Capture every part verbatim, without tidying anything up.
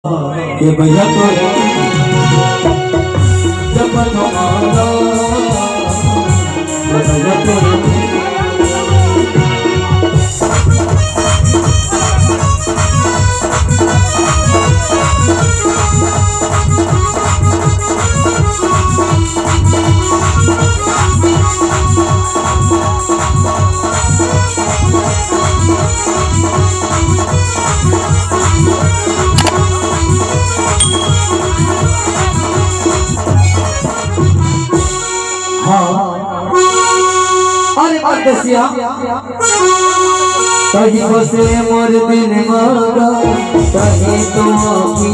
ये भैया तो जब तुम्हारा ये भैया तो बसिया कहीं बसे मोर दिल मांगा कहीं तो आँखी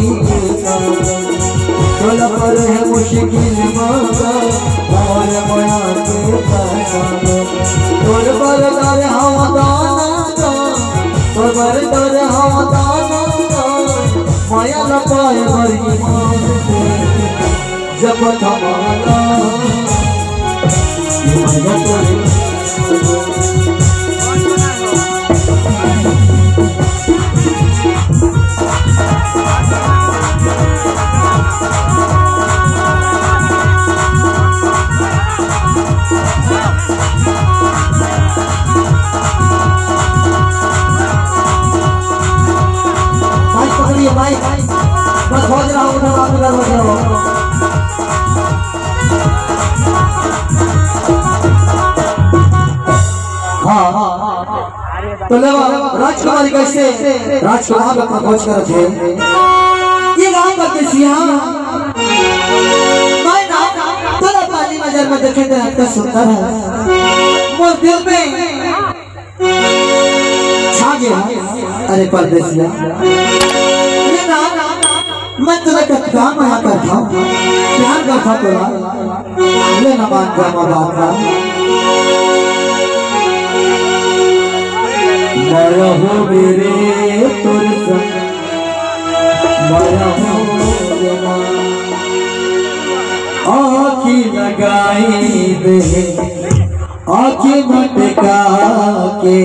चल पर है मुश्किल मांगा और माया के पैसा तोर पर दर हम दाना तोर पर दर हम दाना माया न पाए मरी जब थमाना माया तोरे भाई बस खोज रहा हूँ उधर आप उधर बज रहा हूँ। हाँ हाँ तो लेवा राजकुमारी कैसे राजकुमार अपना खोज कर थे ये गाँव का किसिया मैं ना तेरा पानी मजर में देखे तो इतना सुंदर है वो दिल पे छा गया। अरे परदेसिया मैं तेरा काम यहाँ करता हूँ प्यार करता तेरा ले ना मान जा बात का माया हो मेरे तुर संग माया हो आँखी लगाई दे आँखी मटका के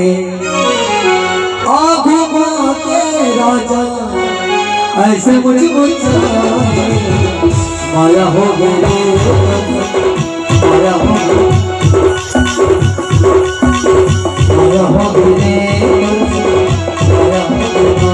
आँखों के राजा ऐसे मुझ मुझ माया हो गई माया हो माया हो गई माया हो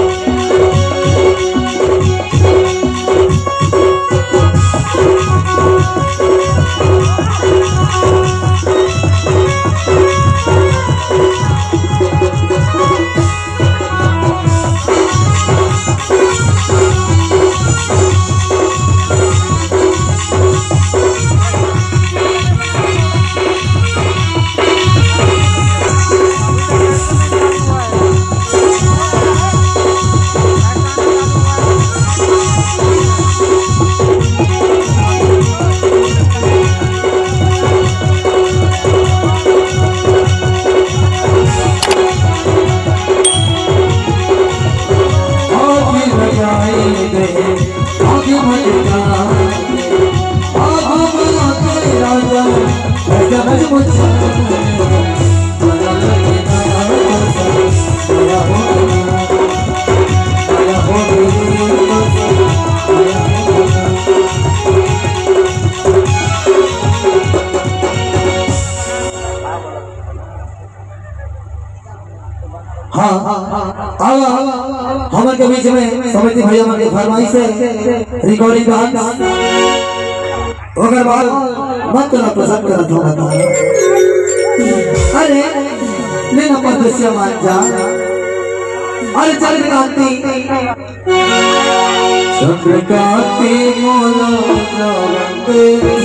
हमारे के बीच में समिति भैया हमारे फरमाइश से रिकॉर्डिंग डांस अगर बात मत करना पसंद करना थोड़ा था अरे लेना परदेसिया मान जा अरे चल क्रांति चंद्रकांति मोला जावंदे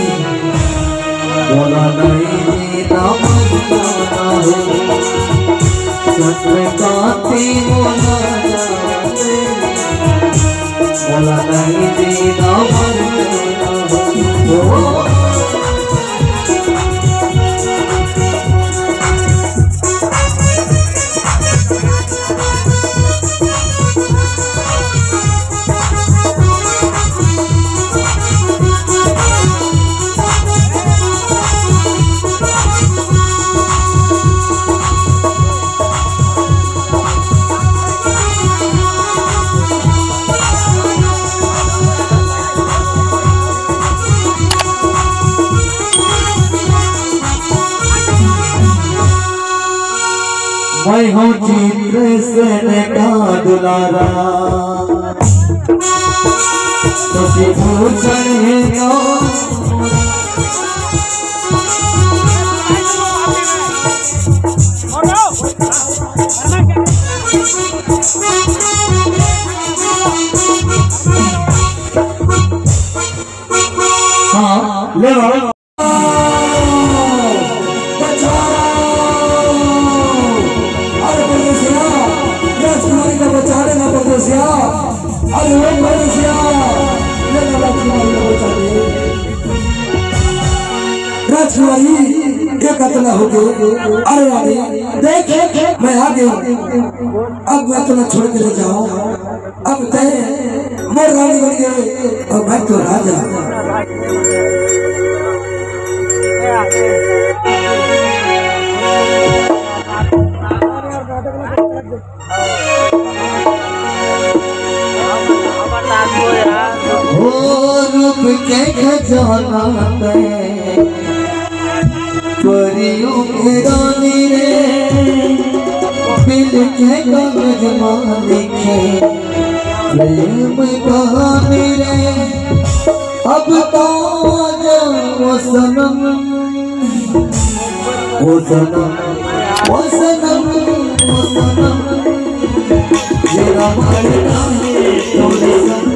मोला नहीं नाम जाना है चंद्रकांति मोला जावंदे मोला नहीं नाम जाना है चित्र से का दुलारा तो विभूषण हाँ ले आओ राजकुमारी ये कतना हो गई। अरे अरे देख मैं आ गई, अब मैं तुम्हें छोड़ के ले जाऊं। अब तेरे मोर रानी बन गई और मैं तो राजा। रूप के खजाना परियों के रानी रे बिल के कागज लिखे प्रेम कहानी रे। अब तो वो सनम वो सनम वो सनम वो सनम तेरा मरना थोड़े सनम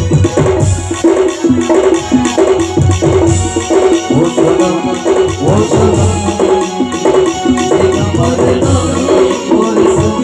वो सनम वो सनम तेरा मरना थोड़े सनम।